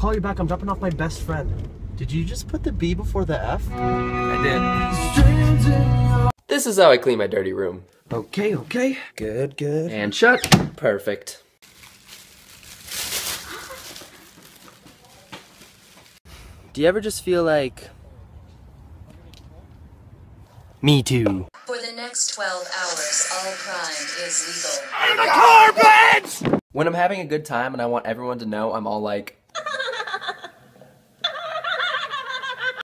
call you back. I'm dropping off my best friend. Did you just put the B before the F? I did. This is how I clean my dirty room. Okay. Good. And shut. Perfect. Do you ever just feel like... Me too. For the next 12 hours, all crime is legal. When I'm having a good time and I want everyone to know, I'm all like...